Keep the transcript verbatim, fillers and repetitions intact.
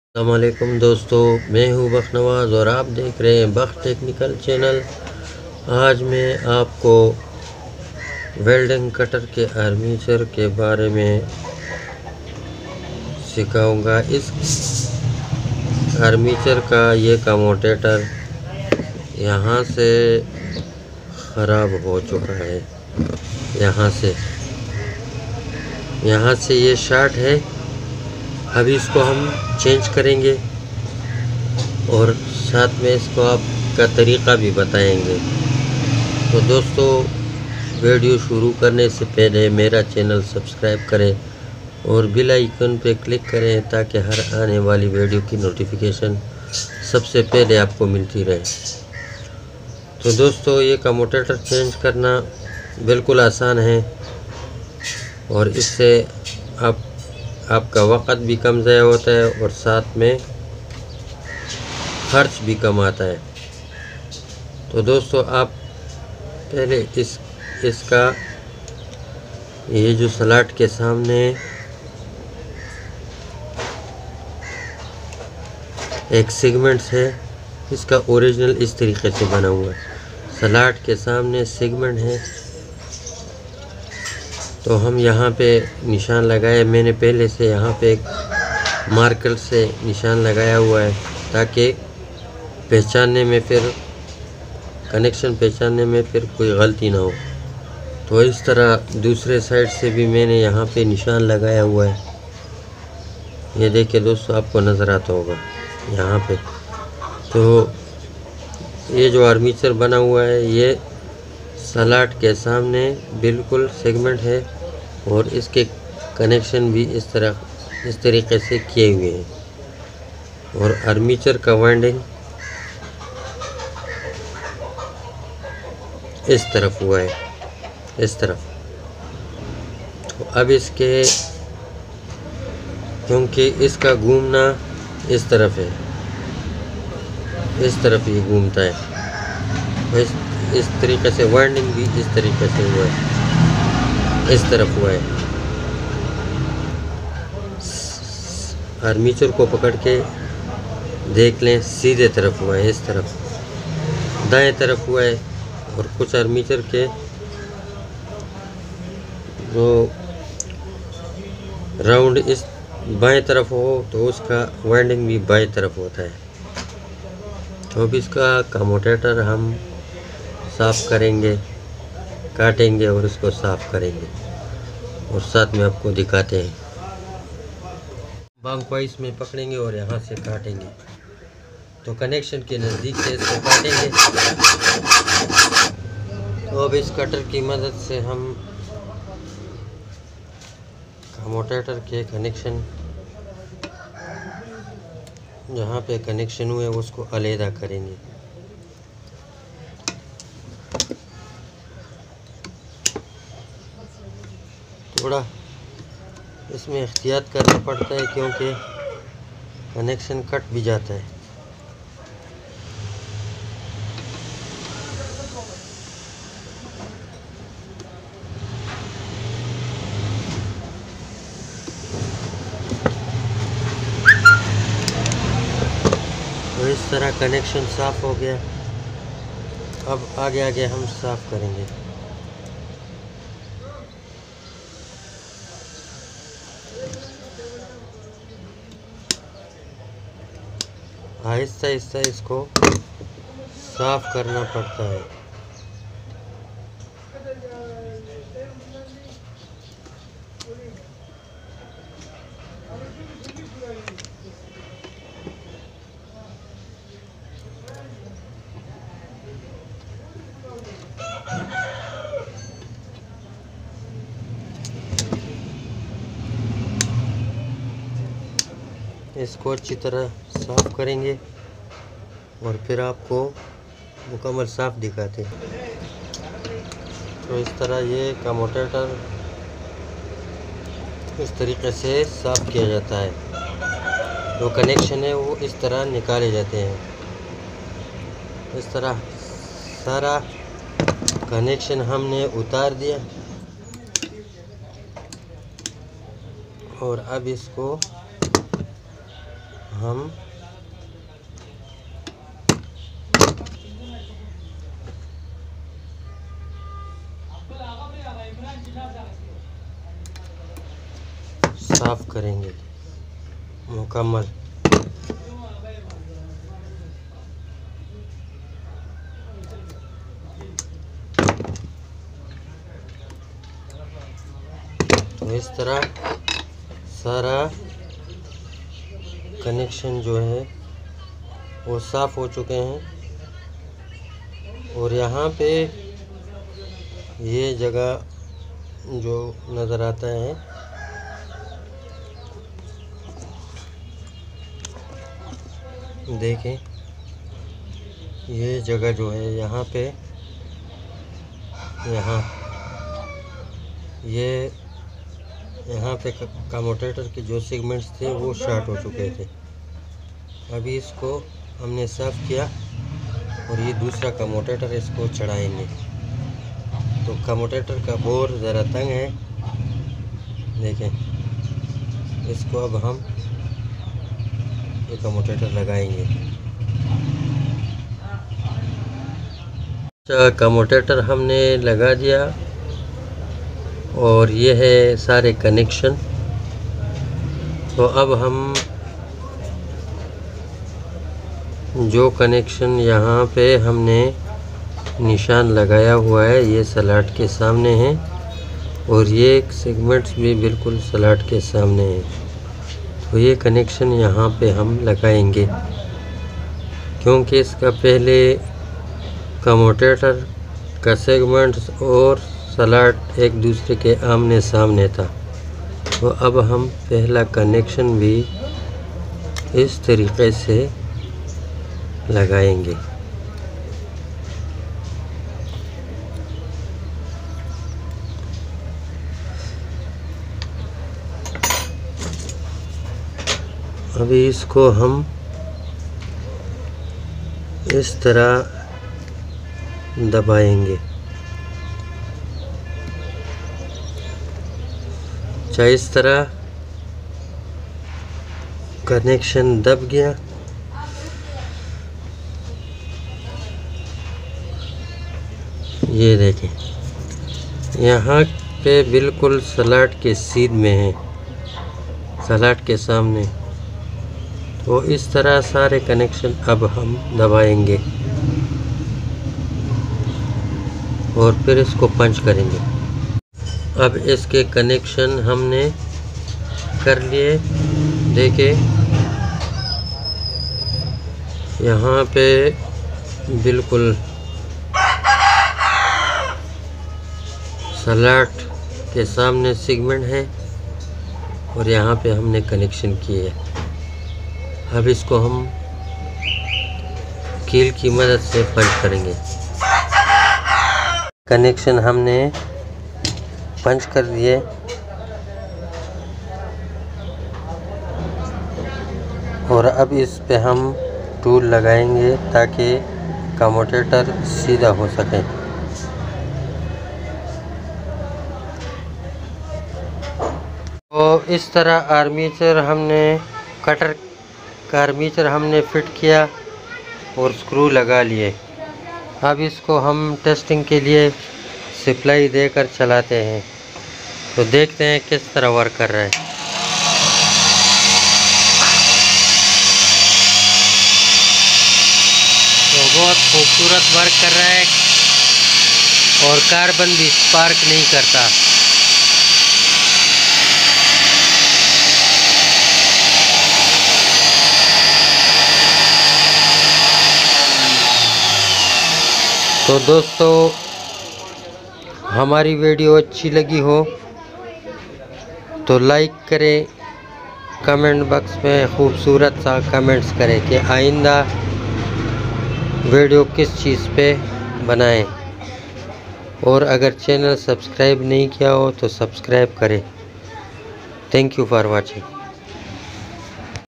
अस्सलामुअलैकुम दोस्तों, मैं हूँ बख्श नवाज़ और आप देख रहे हैं बख्श टेक्निकल चैनल। आज मैं आपको वेल्डिंग कटर के आर्मेचर के बारे में सिखाऊंगा। इस आर्मेचर का ये कम्यूटेटर यहाँ से ख़राब हो चुका है। यहाँ से यहाँ से ये शॉर्ट है। अभी इसको हम चेंज करेंगे और साथ में इसको आपका तरीक़ा भी बताएंगे। तो दोस्तों, वीडियो शुरू करने से पहले मेरा चैनल सब्सक्राइब करें और बेल आइकन पे क्लिक करें ताकि हर आने वाली वीडियो की नोटिफिकेशन सबसे पहले आपको मिलती रहे। तो दोस्तों, ये कम्यूटेटर चेंज करना बिल्कुल आसान है और इससे आप आपका वक़्त भी कम ज़ाया होता है और साथ में खर्च भी कम आता है। तो दोस्तों, आप पहले इस इसका ये जो स्लॉट के सामने एक सेगमेंट्स है, इसका ओरिजिनल इस तरीके से बना हुआ है। स्लॉट के सामने सेगमेंट है, तो हम यहाँ पे निशान लगाए। मैंने पहले से यहाँ पे एक मार्कर से निशान लगाया हुआ है ताकि पहचानने में फिर कनेक्शन पहचानने में फिर कोई गलती ना हो। तो इस तरह दूसरे साइड से भी मैंने यहाँ पे निशान लगाया हुआ है। ये देखिए दोस्तों, आपको नज़र आता होगा यहाँ पे। तो ये जो आर्मेचर बना हुआ है, ये स्लॉट के सामने बिल्कुल सेगमेंट है और इसके कनेक्शन भी इस तरह इस तरीके से किए हुए हैं और आर्मेचर का वाइंडिंग इस तरफ हुआ है, इस तरफ। तो अब इसके क्योंकि इसका घूमना इस तरफ है, इस तरफ ये घूमता है, इस इस तरीके से वाइंडिंग भी इस तरीके से हुआ है, इस तरफ हुआ है। आर्मेचर को पकड़ के देख लें, सीधे तरफ हुआ है, इस तरफ दाएं तरफ हुआ है। और कुछ आर्मेचर के जो राउंड इस बाएं तरफ हो तो उसका वाइंडिंग भी बाएं तरफ होता है। तो अब इसका कम्यूटेटर हम साफ़ करेंगे, काटेंगे और इसको साफ़ करेंगे और साथ में आपको दिखाते हैं। बांग वाइस में पकड़ेंगे और यहाँ से काटेंगे। तो कनेक्शन के नज़दीक से इसको काटेंगे। तो अब इस कटर की मदद से हम कम्यूटेटर के कनेक्शन जहाँ पे कनेक्शन हुए उसको अलहदा करेंगे। थोड़ा इसमें एहतियात करना पड़ता है क्योंकि कनेक्शन कट भी जाता है। तो इस तरह कनेक्शन साफ़ हो गया। अब आगे आगे हम साफ़ करेंगे। आहिस्ता आहिस्ता इसको साफ़ करना पड़ता है। इसको अच्छी तरह साफ़ करेंगे और फिर आपको मुकम्मल साफ़ दिखाते हैं। तो इस तरह ये कम्यूटेटर इस तरीके से साफ़ किया जाता है। जो कनेक्शन है वो इस तरह निकाले जाते हैं। इस तरह सारा कनेक्शन हमने उतार दिया और अब इसको हम साफ करेंगे मुकम्मल। तो इस तरह सारा कनेक्शन जो है वो साफ हो चुके हैं। और यहाँ पे ये जगह जो नज़र आता है, देखें ये जगह जो है यहाँ पे, यहाँ ये यहाँ पे कम्यूटेटर के जो सेगमेंट्स थे वो शॉर्ट हो चुके थे। अभी इसको हमने साफ़ किया और ये दूसरा कम्यूटेटर इसको चढ़ाएंगे। तो कम्यूटेटर का बोर ज़रा तंग है, देखें इसको अब हम ये कम्यूटेटर लगाएंगे। अच्छा, कम्यूटेटर हमने लगा दिया और ये है सारे कनेक्शन। तो अब हम जो कनेक्शन यहाँ पे हमने निशान लगाया हुआ है ये स्लॉट के सामने है और ये सेगमेंट्स भी बिल्कुल स्लॉट के सामने है। तो ये कनेक्शन यहाँ पे हम लगाएंगे क्योंकि इसका पहले कम्यूटेटर का सेगमेंट्स और स्लॉट एक दूसरे के आमने सामने था। तो अब हम पहला कनेक्शन भी इस तरीके से लगाएंगे। अभी इसको हम इस तरह दबाएंगे। चाहे इस तरह कनेक्शन दब गया। ये देखें यहाँ पे बिल्कुल स्लॉट के सीध में है, स्लॉट के सामने। तो इस तरह सारे कनेक्शन अब हम दबाएंगे और फिर इसको पंच करेंगे। अब इसके कनेक्शन हमने कर लिए। देखिए यहाँ पे बिल्कुल स्लॉट के सामने सेगमेंट है और यहाँ पे हमने कनेक्शन किए है। अब इसको हम कील की मदद से पंच करेंगे। कनेक्शन हमने पंच कर दिए। और अब इस पे हम टूल लगाएंगे ताकि कम्यूटेटर सीधा हो सके। तो इस तरह आर्मीचर हमने कटर का आर्मीचर हमने फिट किया और स्क्रू लगा लिए। अब इसको हम टेस्टिंग के लिए सप्लाई देकर चलाते हैं तो देखते हैं किस तरह वर्क कर रहा है। तो बहुत खूबसूरत वर्क कर रहा है और कार्बन भी स्पार्क नहीं करता। तो दोस्तों हमारी वीडियो अच्छी लगी हो तो लाइक करें, कमेंट बॉक्स में खूबसूरत सा कमेंट्स करें कि आइंदा वीडियो किस चीज़ पे बनाएं। और अगर चैनल सब्सक्राइब नहीं किया हो तो सब्सक्राइब करें। Thank you for watching.